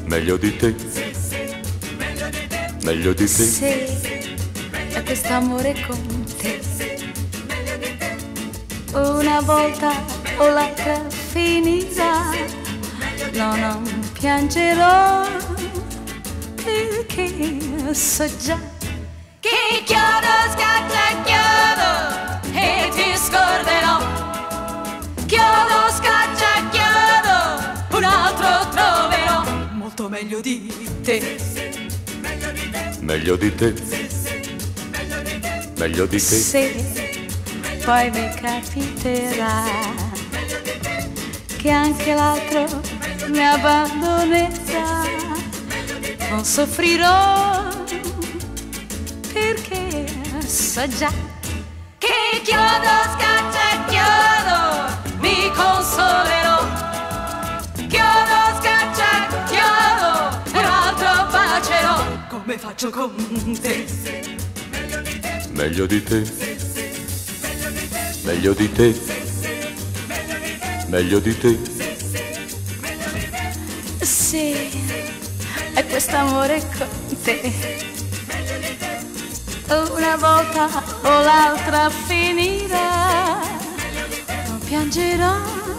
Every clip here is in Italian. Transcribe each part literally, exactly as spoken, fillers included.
meglio di te, meglio di te. Sì, è quest'amore con te. Una volta o l'altra finirà, no, non piangerò, perché so già che chiodo scaccia chiodo e ti scorderò. Chiodo scaccia chiodo, un altro troverò molto meglio di te. Meglio di te, meglio di te. Sì, poi mi capiterà che anche l'altro mi abbandonerà. Non soffrirò perché so già che chiodo scaccia chiodo mi consolerò. Chiodo scaccia chiodo e un altro bacerò. Come faccio con te? Meglio di te, meglio di te, meglio di te. Sì, è quest'amore con te. Una volta o l'altra finirà, non piangerò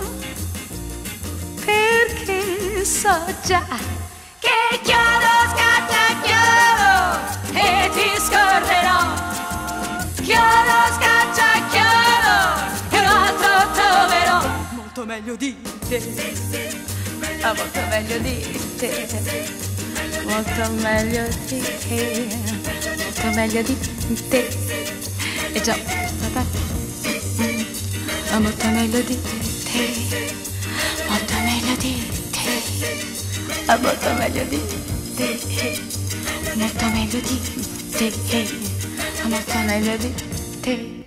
perché so già che chiodo scaccia chiodo e ti scorderò. Chiodo scaccia chiodo e un altro troverò molto meglio di te, ah, molto meglio di te, molto meglio di te, molto meglio di te. E già, papà, ah, molto meglio di te, molto meglio di te, ah, molto meglio di te, molto meglio di te, molto meglio di te.